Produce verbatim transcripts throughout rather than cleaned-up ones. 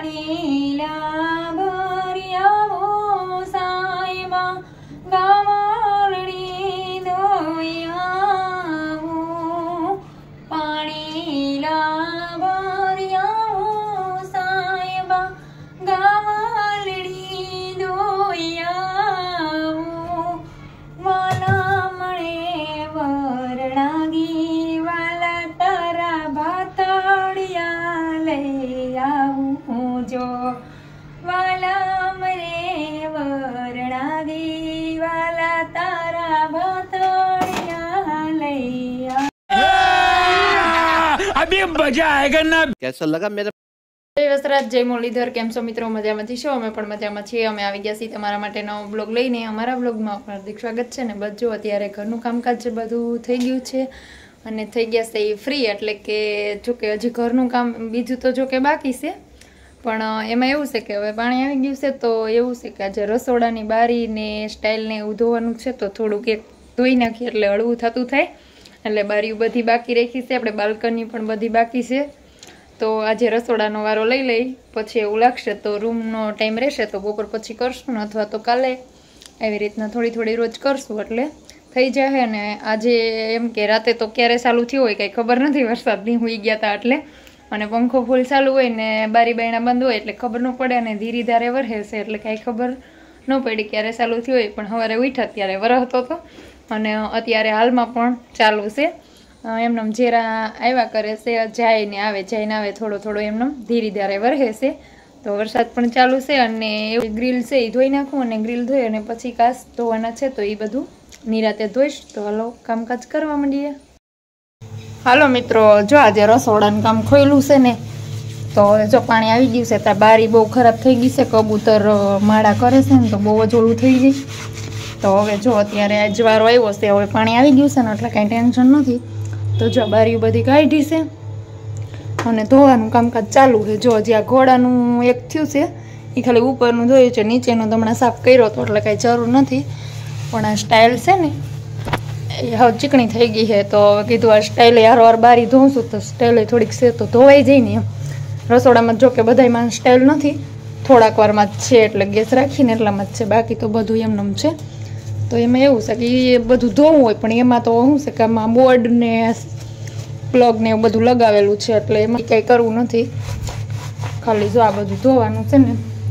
પાણી લાભરિયાવો સાહેબા ગામડી દોયાવો પાણી લાભરિયાવો સાહેબા ગામડી દોયાવો વાલા મળે વરણાગી વાલા તારા ભાતડિયા લઈ આવું જો વાલા મરે વરણાગી વાલા તારા ભાતડિયા લઈ अभी मजा आएगा ना। कैसा लगा मेरा? જય વસરાજ, જય મુરલીધર। કેમ છો મિત્રો? મજામાંથી છો? અમે પણ મજામાં છીએ। અમે આવી ગયા છીએ તમારા માટે નવો બ્લોગ લઈને। અમારા બ્લોગમાં હાર્દિક સ્વાગત છે ને બસ જો અત્યારે ઘરનું કામકાજ બધું થઈ ગયું છે અને થઈ ગયા છે એ ફ્રી, એટલે કે જો કે હજી ઘરનું કામ બીજું તો જો કે બાકી છે, પણ એમાં એવું છે કે હવે પાણી આવી ગયું છે તો એવું છે કે આજે રસોડાની બારી ને સ્ટાઇલને એવું ધોવાનું છે, તો થોડુંક એક ધોઈ નાખીએ એટલે હળવું થતું થાય, એટલે બારીઓ બધી બાકી રાખી છે, આપણે બાલ્કની પણ બધી બાકી છે, તો આજે રસોડાનો વારો લઈ લઈ, પછી એવું લાગશે તો રૂમનો ટાઈમ રહેશે તો બપોર પછી કરશું, અથવા તો કાલે એવી રીતના થોડી થોડી રોજ કરશું એટલે થઈ જાય। અને આજે એમ કે રાતે તો ક્યારે ચાલુ થયું હોય કંઈ ખબર નથી, વરસાદની હોઈ ગયા હતા એટલે, અને પંખો ફૂલ ચાલુ હોય ને બારી બાયણા બંધ હોય એટલે ખબર ન પડે, અને ધીરે ધારે વરસે છે એટલે કાંઈ ખબર ન પડી ક્યારે ચાલુ થયું હોય, પણ સવારે ઉઠ્યા ત્યારે વરસતો હતો અને અત્યારે હાલમાં પણ ચાલુ છે। એમને જેરા આવ્યા કરે છે, જાય ને આવે જાય ને આવે, થોડો થોડો એમને ધીરે ધારે વરસે છે, તો વરસાદ પણ ચાલુ છે। અને એવું ગ્રીલ છે એ ધોઈ નાખું, અને ગ્રીલ ધોઈ અને પછી કાચ ધોવાના છે તો એ બધું નિરાતે ધોઈશ। તો હાલો કામકાજ કરવા માંડીએ। હાલો મિત્રો, જો આજે રસોડાનું કામ ખોયલું છે ને, તો જો પાણી આવી ગયું છે, ત્યાં બારી બહુ ખરાબ થઈ ગઈ છે, કબૂતર માળા કરે છે ને તો બહુ જ ઓલું થઈ જાય, તો હવે જો અત્યારે અજવારો આવ્યો છે, હવે પાણી આવી ગયું છે ને એટલે કાંઈ ટેન્શન નથી, તો જો બારીઓ બધી કાઢી છે અને ધોવાનું કામકાજ ચાલુ છે। જો હજી આ ઘોડાનું એક થયું છે એ ખાલી ઉપરનું ધોયું છે, નીચેનું તો હમણાં સાફ કર્યો હતો એટલે કાંઈ જરૂર નથી, પણ આ સ્ટાઇલ છે ને એ હવે ચીકણી થઈ ગઈ છે, તો કીધું આ સ્ટાઇલે હારવાર બારી ધોઉં છું તો સ્ટાઇલે થોડીક છે તો ધોવાઈ જાય ને એમ। રસોડામાં જો કે બધામાં સ્ટાઇલ નથી, થોડાક વારમાં જ છે એટલે ગેસ રાખીને એટલામાં જ છે, બાકી તો બધું એમનેમ છે। તો એમાં એવું છે કે એ બધું ધોવું હોય, પણ એમાં તો શું છે કે આમાં બોર્ડ ને પ્લગ ને એવું બધું લગાવેલું છે એટલે એમાં કંઈ કરવું નથી, ખાલી જો આ બધું ધોવાનું છે ને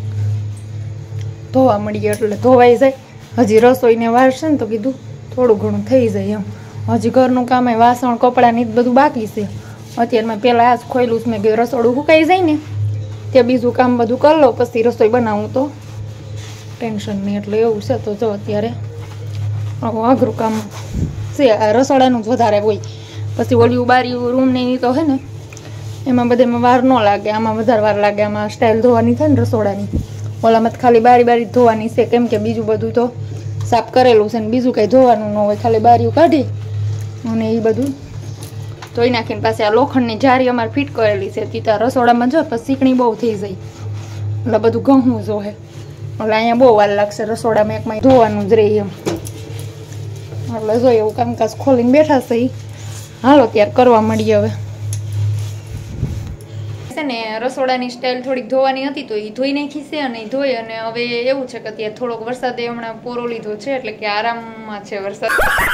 ધોવા મળીએ એટલે ધોવાઈ જાય। હજી રસોઈને વાર છે ને તો કીધું થોડું ઘણું થઈ જાય એમ, હજી ઘરનું કામ એ વાસણ કપડાં ને બધું બાકી છે। અત્યારમાં પહેલાં આ જ ખોયલું છે, મેં કે રસોડું સુકાઈ જાય ને ત્યાં બીજું કામ બધું કરી લો, પછી રસોઈ બનાવું તો ટેન્શન નહીં, એટલે એવું છે। તો જો અત્યારે અઘરું કામ છે, આ રસોડાનું જ વધારે હોય, પછી ઓલી બારી રૂમ ને તો છે ને એમાં બધામાં વાર ન લાગે, આમાં વધારે વાર લાગે, આમાં સ્ટાઇલ ધોવાની થાય ને રસોડાની, ઓલામાં ખાલી બારી બારી ધોવાની છે, કેમ કે બીજું બધું તો સાફ કરેલું છે ને બીજું કંઈ ધોવાનું ન હોય, ખાલી બારીઓ કાઢી અને એ બધું ધોઈ નાખીને પાછી આ લોખંડની જારી અમારે ફિટ કરેલી છે, ત્યાં રસોડામાં જો પછી ચીકણી બહુ થઈ જાય એટલે બધું ઘઉં જોહે, એટલે અહીંયા બહુ વાર લાગશે રસોડામાં એકમાં ધોવાનું જ રહે એમ, એટલે જો એવું કામકાજ ખોલીને બેઠા છે। હાલો ત્યારે કરવા મળીએ હવે છે ને રસોડાની સ્ટાઇલ થોડીક ધોવાની હતી તો એ ધોઈ નાખી છે, અને એ ધોઈ અને હવે એવું છે કે અત્યારે થોડોક વરસાદે હમણાં પોરો લીધો છે એટલે કે આરામમાં છે વરસાદ,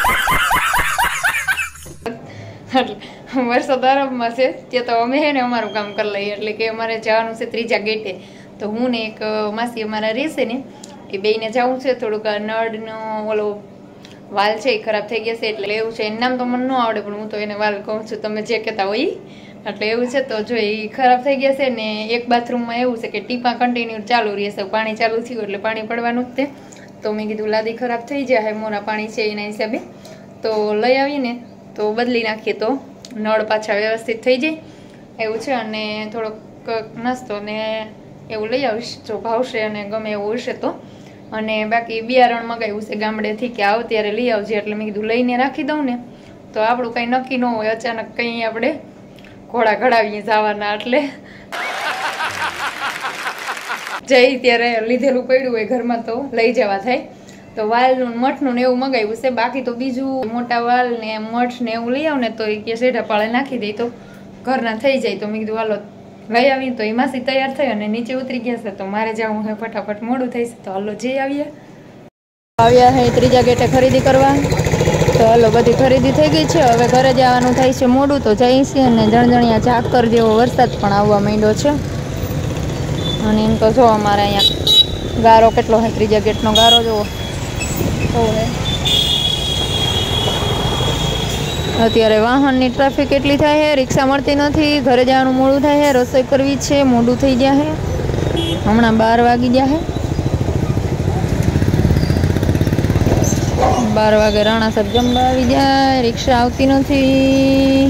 વરસાદ આરામમાં છે, ત્યાં તો અમે હે ને અમારું કામ કરી લઈએ, એટલે કે અમારે જવાનું છે ત્રીજા ગેટે, તો હું ને એક માસી અમારા રહેશે ને એ બેયને જવું છે, થોડુંક નળનો ઓલો વાલ છે એ ખરાબ થઈ ગયા છે એટલે એવું છે, એનું નામ તો મને ન આવડે પણ હું તો એને વાલ કહું છું, તમે જે કહેતા હોય એટલે એવું છે। તો જો એ ખરાબ થઈ ગયા છે ને એક બાથરૂમમાં એવું છે કે ટીપા કન્ટિન્યુ ચાલુ રહેશે, પાણી ચાલુ થયું એટલે પાણી પડવાનું જ તે, તો મેં કીધું લાદી ખરાબ થઈ જાય મોરા પાણી છે એના હિસાબે, તો લઈ આવીને તો બદલી નાખીએ તો નળ પાછા વ્યવસ્થિત થઈ જાય એવું છે। અને થોડોક નાસ્તો ને એવું લઈ આવીશ જો ભાવશે અને ગમે એવું હશે તો, અને બાકી બિયારણ મગાવ્યું છે ગામડેથી કે આવ ત્યારે લઈ આવજે, એટલે મેં કીધું લઈને રાખી દઉં ને તો આપણું કંઈ નક્કી ન હોય, અચાનક કંઈ આપણે ઘોડા ઘડાવીએ જવાના, એટલે જઈ ત્યારે લીધેલું પડ્યું હોય ઘરમાં તો લઈ જવા થાય। તો વાલનું મઠનું ને એવું મગાવ્યું છે, બાકી તો બીજું મોટા વાલ ને મઠ ને એવું લઈ આવ ને તો એ કે સેઢા પાળે નાખી દઈ તો ઘરના થઈ જાય, તો મેં કીધું હાલો લઈ આવીએ તો એમાંથી તૈયાર થઈ અને નીચે ઉતરી ગયા છે તો મારે જવું હે ફટાફટ મોડું થઈ છે તો હાલો જઈ આવીએ આવ્યા હે ત્રીજા ગેટે ખરીદી કરવા તો હાલો બધી ખરીદી થઈ ગઈ છે હવે ઘરે જવાનું થાય છે મોડું તો જઈએ છીએ અને જણજણિયા ઝાકર જેવો વરસાદ પણ આવવા માંડ્યો છે અને એમ તો જો અમારે અહીંયા ગારો કેટલો હે ત્રીજા ગેટનો ગારો જોવો હે અત્યારે વાહનની ટ્રાફિક એટલી થાય છે રિક્ષા મળતી નથી ઘરે જવાનું મોડું થાય છે રસોઈ કરવી છે મોડું થઈ જાય છે હમણાં બાર વાગી ગયા છે બાર વાગે રાણા સાહેબ જમવા આવી જાય રિક્ષા આવતી નથી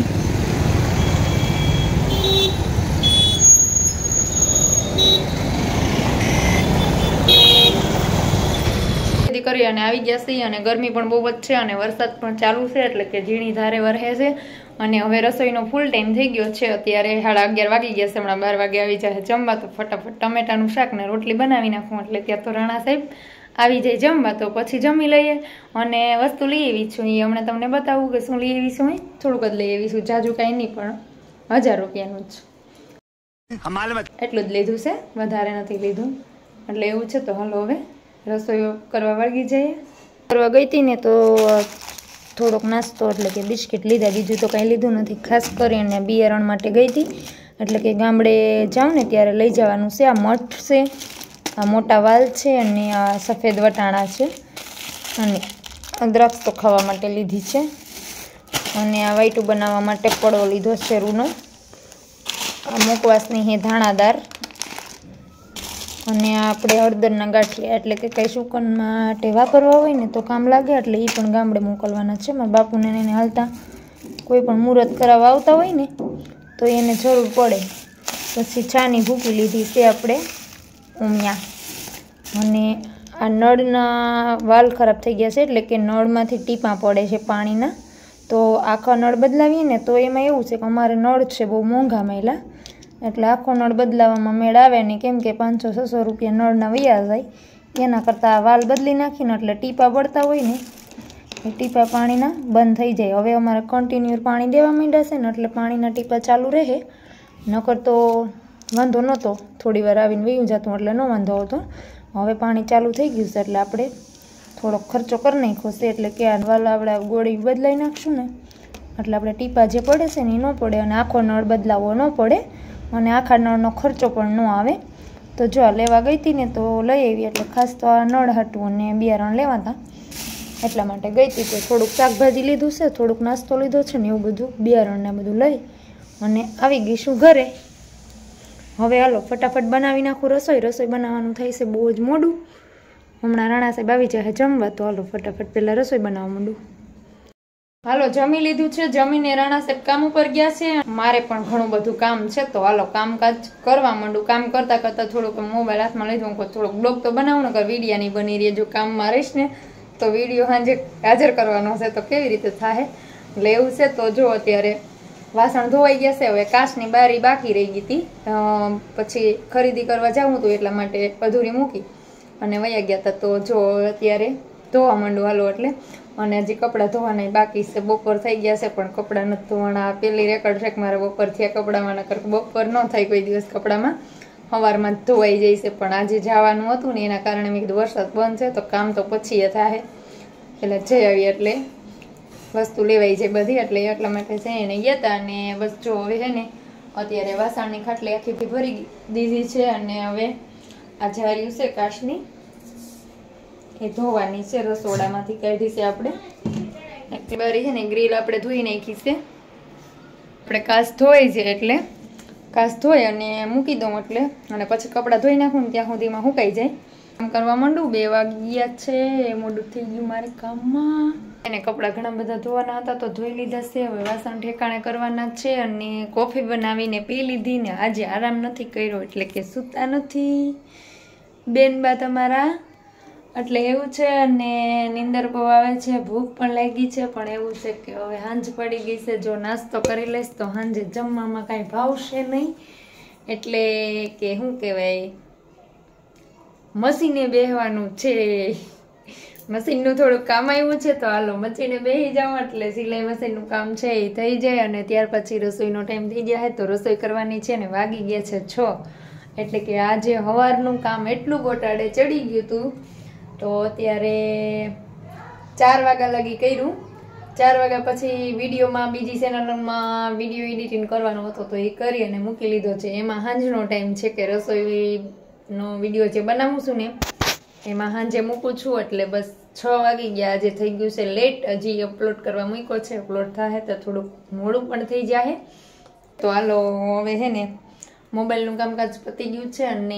કરી અને આવી ગયા છે અને ગરમી પણ બહુ જ છે અને વરસાદ પણ ચાલુ છે એટલે કે ઝીણી ધારે વરસે છે અને હવે રસોઈનો ફૂલ ટાઈમ થઈ ગયો છે અત્યારે સાડા અગિયાર વાગી ગયા છે હમણાં બાર વાગે આવી જાય જમવા તો ફટાફટ ટમેટાનું શાક ને રોટલી બનાવી નાખું એટલે ત્યાં તો રાણા સાહેબ આવી જાય જમવા તો પછી જમી લઈએ અને વસ્તુ લઈ આવી છું એ હમણાં તમને બતાવું કે શું લઈ આવી છું થોડુંક જ લઈ આવી છું જાજુ કાંઈ નહીં પણ હજાર રૂપિયાનું જ એટલું જ લીધું છે વધારે નથી લીધું એટલે એવું છે તો હાલો હવે રસોઈ કરવા વળગી જઈએ કરવા ગઈ હતી ને તો થોડોક નાસ્તો એટલે કે બિસ્કિટ લીધા બીજું તો કાંઈ લીધું નથી ખાસ કરીને બિયારણ માટે ગઈ હતી એટલે કે ગામડે જાઉં ને ત્યારે લઈ જવાનું છે આ મઠ છે આ મોટા વાલ છે અને આ સફેદ વટાણા છે અને દ્રાક્ષ તો ખાવા માટે લીધી છે અને આ વાઈટું બનાવવા માટે પડવો લીધો છે રૂનો આ મુકવાસની હે ધાણાદાર અને આપણે હળદરના ગાંઠિયા એટલે કે કંઈ શુકન માટે વાપરવા હોય ને તો કામ લાગે એટલે એ પણ ગામડે મોકલવાના છે મારા બાપુને એને હાલતા કોઈ પણ મુહૂર્ત કરાવવા આવતા હોય ને તો એને જરૂર પડે પછી ચાની ભૂકી લીધી છે આપણે ઉમિયા અને આ નળના વાલ ખરાબ થઈ ગયા છે એટલે કે નળમાંથી ટીપાં પડે છે પાણીના તો આખા નળ બદલાવીએ ને તો એમાં એવું છે કે અમારે નળ છે બહુ મોંઘા મળ્યા એટલે આખો નળ બદલાવામાં મેળ આવે નહીં કેમ કે પાંચસો છસો રૂપિયા નળના વૈયા જાય એના કરતાં વાલ બદલી નાખીને એટલે ટીપા પડતા હોય ને એ ટીપા પાણીના બંધ થઈ જાય હવે અમારે કન્ટિન્યુ પાણી દેવા માંડ્યા છે ને એટલે પાણીના ટીપા ચાલુ રહે નકર તો વાંધો નહોતો થોડી વાર આવીને વયું જતું એટલે ન વાંધો હતો હવે પાણી ચાલુ થઈ ગયું છે એટલે આપણે થોડોક ખર્ચો કરી નાખ્યો છે એટલે કે આ વાલ આપણે ગોળી બદલાઈ નાખશું ને એટલે આપણે ટીપા જે પડે છે ને એ ન પડે અને આખો નળ બદલાવવો ન પડે અને આખા નળનો ખર્ચો પણ ન આવે તો જો લેવા ગઈ હતી ને તો લઈ આવી એટલે ખાસ તો આ નળ હતું અને બિયારણ લેવાતા એટલા માટે ગઈ હતી તો થોડુંક શાકભાજી લીધું છે થોડુંક નાસ્તો લીધો છે ને એવું બધું બિયારણને બધું લઈ અને આવી ગઈશું ઘરે હવે હાલો ફટાફટ બનાવી નાખું રસોઈ રસોઈ બનાવવાનું થાય છે બહુ જ મોડું હમણાં રાણા સાહેબ આવી જાય જમવા તો હાલો ફટાફટ પહેલાં રસોઈ બનાવવા માંડું હાલો જમી લીધું છે જમીને રાણા સાહેબ કામ ઉપર ગયા છે મારે પણ ઘણું બધું કામ છે તો હાલો કામકાજ કરવા માંડું કામ કરતાં કરતાં થોડુંક મોબાઈલ હાથમાં લીધું થોડોક બ્લોગ તો બનાવું ને વિડીયા નહીં બની રહી જો કામમાં રહીશ ને તો વિડીયો સાંજે હાજર કરવાનો છે તો કેવી રીતે થાય એટલે એવું છે તો જો અત્યારે વાસણ ધોવાઈ ગયા છે હવે કાચની બારી બાકી રહી ગઈ હતી પછી ખરીદી કરવા જવું હતું એટલા માટે અધૂરી મૂકી અને વયા ગયા હતા તો જો અત્યારે ધોવા માંડું હાલો એટલે અને હજી કપડાં ધોવાના બાકી છે બપોર થઈ ગયા છે પણ કપડાં નથી ધોવાના પેલી રેકર્ડ છે કે મારે બપોર થયા કપડામાં નકર બપોર ન થાય કોઈ દિવસ કપડામાં સવારમાં જ ધોવાઈ જાય છે પણ આજે જવાનું હતું ને એના કારણે મેં કીધું વરસાદ બંધ છે તો કામ તો પછી એ થાય એટલે જઈ આવી એટલે વસ્તુ લેવાઈ જાય બધી એટલે એટલા માટે જઈને ગયા હતા અને બસ જો હવે છે ને અત્યારે વાસણની ખાટલી આખી ભરી દીધી છે અને હવે આ જાર્યું છે કાચની એ ધોવાની છે રસોડામાંથી કાઢી છે આપણે એક બારી છે ને ગ્રીલ આપણે ધોઈ નાખી છે આપણે કાચ ધોઈ છે એટલે કાચ ધોઈ અને મૂકી દઉં એટલે અને પછી કપડાં ધોઈ નાખું ને ત્યાં સુધીમાં સુકાઈ જાય કામ કરવા માંડું બે વાગ્યા છે એ મોડું થઈ ગયું મારે કામમાં એને કપડાં ઘણા બધા ધોવાના હતા તો ધોઈ લીધા છે હવે વાસણ ઠેકાણે કરવાના છે અને કોફી બનાવીને પી લીધી ને આજે આરામ નથી કર્યો એટલે કે સૂતા નથી બેન બા તમારા એટલે એવું છે અને નીંદર બહુ આવે છે ભૂખ પણ લાગી છે પણ એવું છે કે હવે સાંજ પડી ગઈ છે જો નાસ્તો કરી લઈશ તો સાંજે જમવામાં કાંઈ ભાવશે નહીં એટલે કે શું કહેવાય મસીને બેહવાનું છે મશીનનું થોડુંક કામ આવ્યું છે તો હાલો મશીને બેસી જાઉં એટલે સિલાઈ મશીનનું કામ છે એ થઈ જાય અને ત્યાર પછી રસોઈનો ટાઈમ થઈ જાય તો રસોઈ કરવાની છે ને વાગી ગયા છે છ એટલે કે આજે સવારનું કામ એટલું ગોટાળે ચડી ગયું હતું તો અત્યારે ચાર વાગ્યા લગી કર્યું ચાર વાગ્યા પછી વિડીયોમાં બીજી ચેનલમાં વિડીયો એડિટિંગ કરવાનો હતો તો એ કરી અને મૂકી લીધો છે એમાં સાંજનો ટાઈમ છે કે રસોઈનો વિડીયો જે બનાવું છું ને એમાં સાંજે મૂકું છું એટલે બસ છ વાગી ગયા આજે થઈ ગયું છે લેટ હજી અપલોડ કરવા મૂક્યો છે અપલોડ થાય તો થોડુંક મોડું પણ થઈ જાય તો હાલો હવે છે ને મોબાઈલનું કામકાજ પતી ગયું છે અને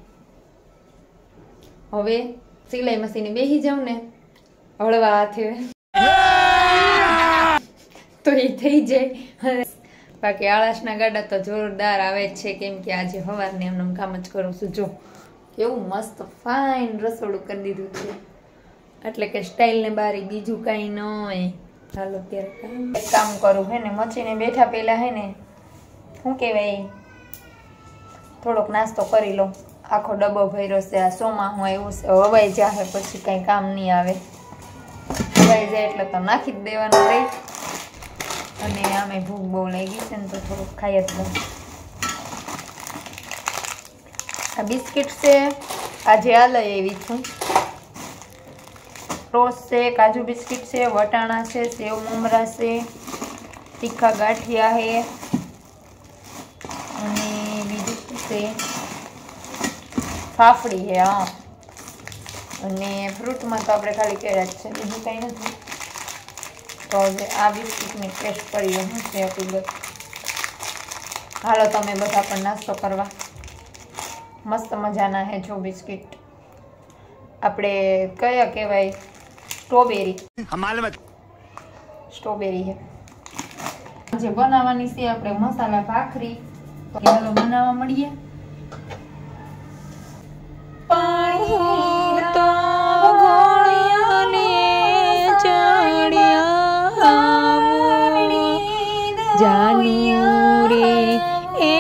હવે સિલાઈ મશીને બેસી જાઉં ને હળવા હાથે તો એ થઈ જાય બાકી આળસના ગાડા તો જોરદાર આવે જ છે કેમ કે આજે સવારને એમનું કામ જ કરું છું જો કેવું મસ્ત ફાઇન રસોડું કરી દીધું છે એટલે કે સ્ટાઇલ ને બારી બીજું કાંઈ ન હોય ચાલો ત્યારે કામ કરું હે ને મચીને બેઠા પહેલા હે ને શું કહેવાય થોડોક નાસ્તો કરી લો આખો ડબ્બો ભર્યો છે આ સોમાં હું એવું છે હવાઈ જાહે પછી કાંઈ કામ નહીં આવે હવાઈ જાય એટલે તો નાખી જ દેવાનું રહી અને આમે ભૂખ બહુ લાગી છે ને તો થોડુંક ખાઈ જ લઉં આ બિસ્કિટ છે આજે આ લઈ આવી છું રોઝ છે કાજુ બિસ્કિટ છે વટાણા છે સેવ મમરા છે તીખા ગાંઠિયા છે અને બીજું શું છે ફાફડી છે હા અને ફ્રૂટમાં તો આપણે ખાલી કેળા જ છે બીજું કંઈ નથી તો હવે આ બિસ્કિટની ટેસ્ટ કરીએ શું છે હકીકત હાલો તમે બધા પણ નાસ્તો કરવા મસ્ત મજાના હે જો બિસ્કિટ આપણે કયા કહેવાય સ્ટ્રોબેરી સ્ટ્રોબેરી છે જે બનાવવાની છે આપણે મસાલા ભાખરી તો ચાલો બનાવવા મળીએ પાણી તો ઘોડિયાને ચડ્યા જાનિયું રે એ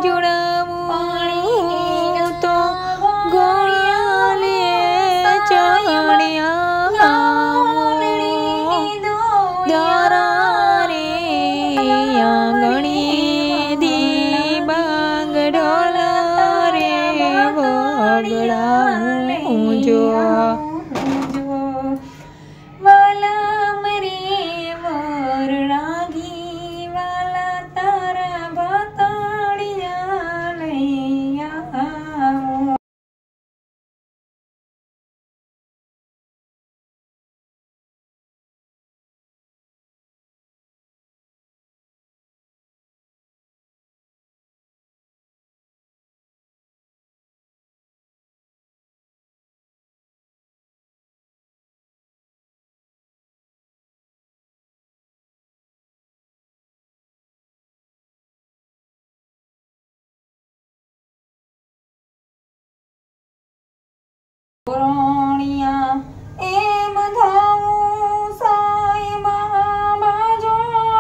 એ બધા સાઈબા બાજો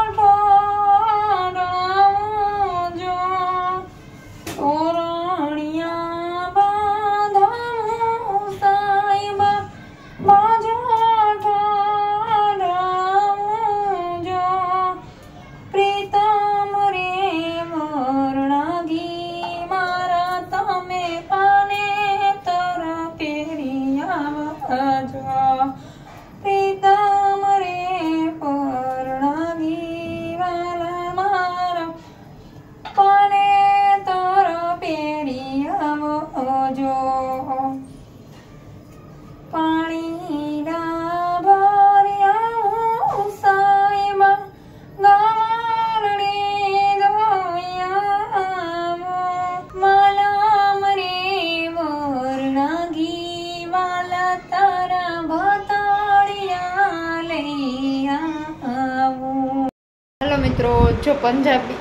ઠાડાવજો તોરણિયા બાંધાવો સાઈબા બાજો ઠાડાવજો પ્રીતમ રે મોરણાગી મારા તમે પાને તર પ્રીતમ રે પરણાગી વાલા મારા પાને તર પેરી આવજો પાણી ના ભર્યા સાઈબા ગારડે દોયા માલામ રે મોરણાગી વાલા તારા ભતાળિયા લઈ આવું હાલો મિત્રો જો પંજાબી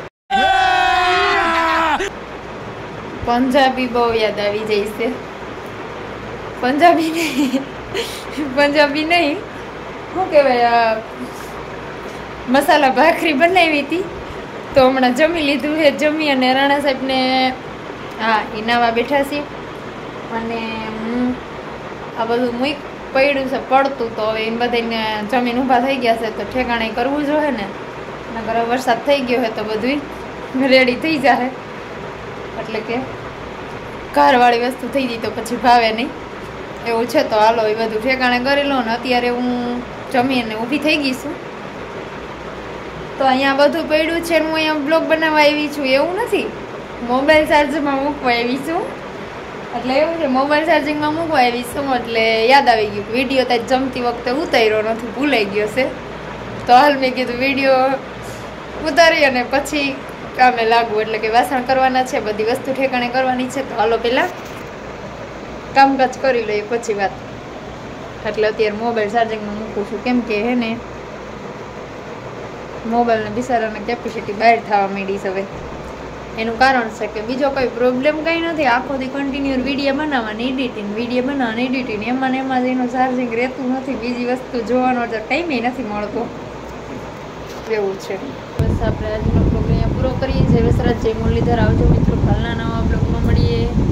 પંજાબી બહુ યાદ આવી જાય છે પંજાબી નહીં પંજાબી નહીં શું કહેવાય મસાલા ભાખરી બનાવી હતી તો હમણાં જમી લીધું છે જમી અને રાણા સાહેબને હા એ નાવા બેઠા છે અને હું આ બધું મૂક પડ્યું છે પડતું, તો હવે એમ બધાને જમીન ઊભા થઈ ગયા છે તો ઠેકાણે કરવું જોઈએ ને. નકર વરસાદ થઈ ગયો છે તો બધું રેડી થઈ જાય, એટલે કે ઘરવાળી વસ્તુ થઈ ગઈ તો પછી ભાવે નહીં એવું છે. તો હાલો એ બધું ઠેકાણે કરી લો ને. અત્યારે હું જમીને ઊભી થઈ ગઈ છું, તો અહીંયા બધું પડ્યું છે. હું અહીંયા બ્લોગ બનાવવા આવી છું એવું નથી, મોબાઈલ ચાર્જમાં મૂકવા આવી છું. એટલે એવું છે, મોબાઈલ ચાર્જિંગમાં મૂકવા આવી છું એટલે યાદ આવી ગયું વિડીયો ત્યાં જમતી વખતે ઉતાર્યો નથી, ભૂલાઈ ગયો છે. તો હાલ મેં કીધું વિડીયો ઉતારી અને પછી કામે લાગવું, એટલે કે વાસણ કરવાના છે, બધી વસ્તુ ઠેકાણે કરવાની છે. તો હાલો પહેલાં કામકાજ કરી લઈએ પછી વાત. એટલે અત્યારે મોબાઈલ ચાર્જિંગમાં મૂકું છું, કેમ કે હે ને મોબાઈલને બિચારાને કેપેસિટી બહાર થવા માંડી છે હવે. એનું કારણ છે કે બીજો કોઈ પ્રોબ્લેમ કંઈ નથી, આખો દી કન્ટિન્યુ વિડીયો બનાવવાની એડિટિંગ વિડીયો બનાવવાની એડિટિંગ એમાં ને એમાં જ એનું ચાર્જિંગ રહેતું નથી, બીજી વસ્તુ જોવાનો ટાઈમે નથી મળતો, એવું છે. બસ આપણે આજનો બ્લોગ અહીંયા પૂરો કરીએ. જય વસરાજ, જય મુરલીધર. આવજો મિત્રો, કાલના નવા બ્લોગમાં મળીએ.